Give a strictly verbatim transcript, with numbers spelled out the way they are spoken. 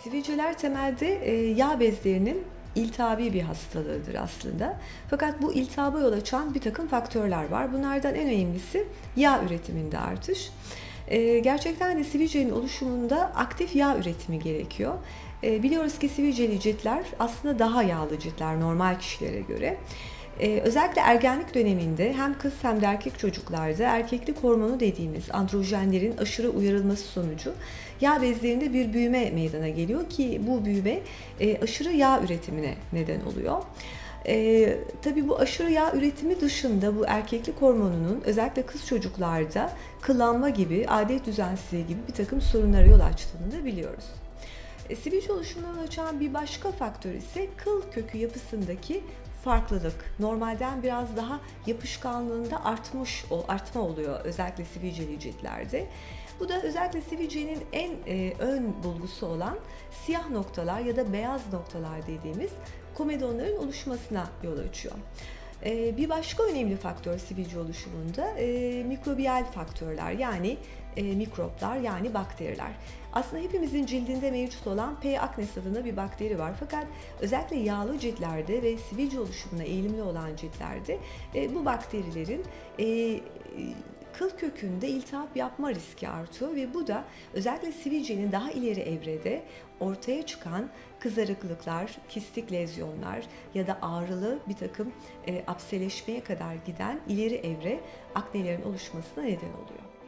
Sivilceler temelde e, yağ bezlerinin iltihabi bir hastalığıdır aslında. Fakat bu iltihaba yol açan bir takım faktörler var. Bunlardan en önemlisi yağ üretiminde artış. E, gerçekten de sivilcenin oluşumunda aktif yağ üretimi gerekiyor. E, biliyoruz ki sivilceli ciltler aslında daha yağlı ciltler normal kişilere göre. Ee, özellikle ergenlik döneminde hem kız hem de erkek çocuklarda erkeklik hormonu dediğimiz androjenlerin aşırı uyarılması sonucu yağ bezlerinde bir büyüme meydana geliyor ki bu büyüme e, aşırı yağ üretimine neden oluyor. Ee, tabii bu aşırı yağ üretimi dışında bu erkeklik hormonunun özellikle kız çocuklarda kıllanma gibi, adet düzensizliği gibi bir takım sorunlara yol açtığını da biliyoruz. E, sivilce oluşumundan açan bir başka faktör ise kıl kökü yapısındaki farklılık. Normalden biraz daha yapışkanlığında artmış, artma oluyor özellikle sivilceli ciltlerde. Bu da özellikle sivilcenin en e, ön bulgusu olan siyah noktalar ya da beyaz noktalar dediğimiz komedonların oluşmasına yol açıyor. E, bir başka önemli faktör sivilce oluşumunda e, mikrobiyal faktörler yani e, mikroplar yani bakteriler. Aslında hepimizin cildinde mevcut olan P. acnes adında bir bakteri var. Fakat özellikle yağlı ciltlerde ve sivilce oluşumuna eğilimli olan ciltlerde e, bu bakterilerin e, kıl kökünde iltihap yapma riski artıyor ve bu da özellikle sivilcenin daha ileri evrede ortaya çıkan kızarıklıklar, kistik lezyonlar ya da ağrılı bir takım e, apseleşmeye kadar giden ileri evre aknelerin oluşmasına neden oluyor.